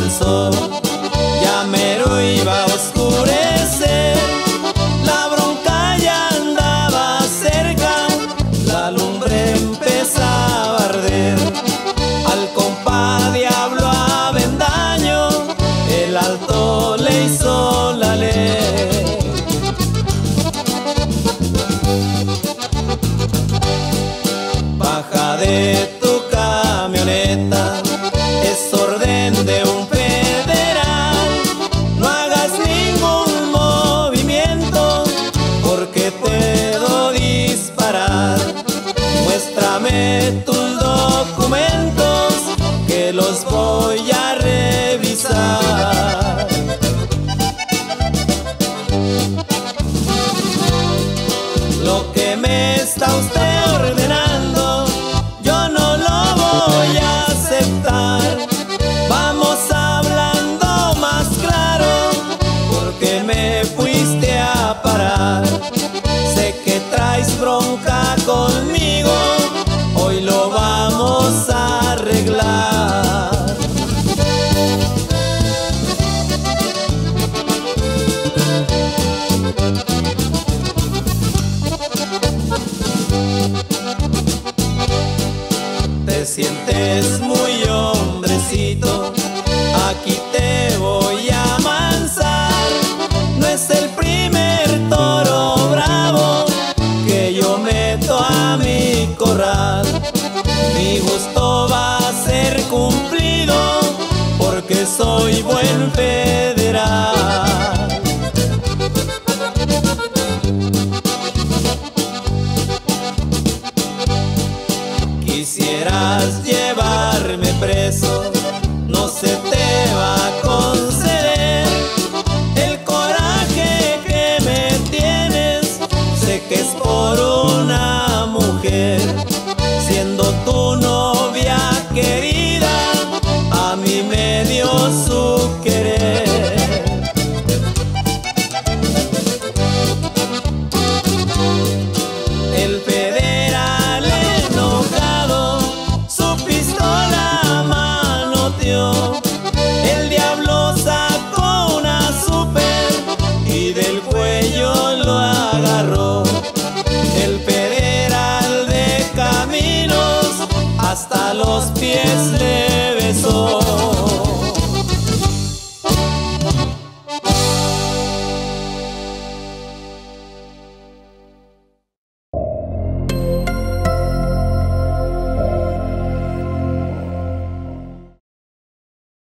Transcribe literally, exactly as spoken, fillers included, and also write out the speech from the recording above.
el sol. Ya mero iba a oscurecer, la bronca ya andaba cerca, la lumbre empezaba a arder. Al compa Diablo Avendaño el alto le hizo la ley. Baja de tu camioneta, es orden de un federal. No hagas ningún movimiento porque puedo disparar. Muéstrame tus documentos que los voy a revisar. Lo que me está usted ordenando yo no lo voy a aceptar. Vamos hablando más claro porque me fuiste a parar. Sé que traes bronca conmigo, hoy lo vamos a arreglar. Te sientes muy hombrecito, aquí te voy a amansar. No es el primer toro bravo que yo meto a mi corral. Mi gusto va a ser cumplido porque soy buen federal. Quisieras llevarme preso, no se te va a conceder. El coraje que me tienes, sé que es por una mujer. Siendo tu novia querida, a mí me dio su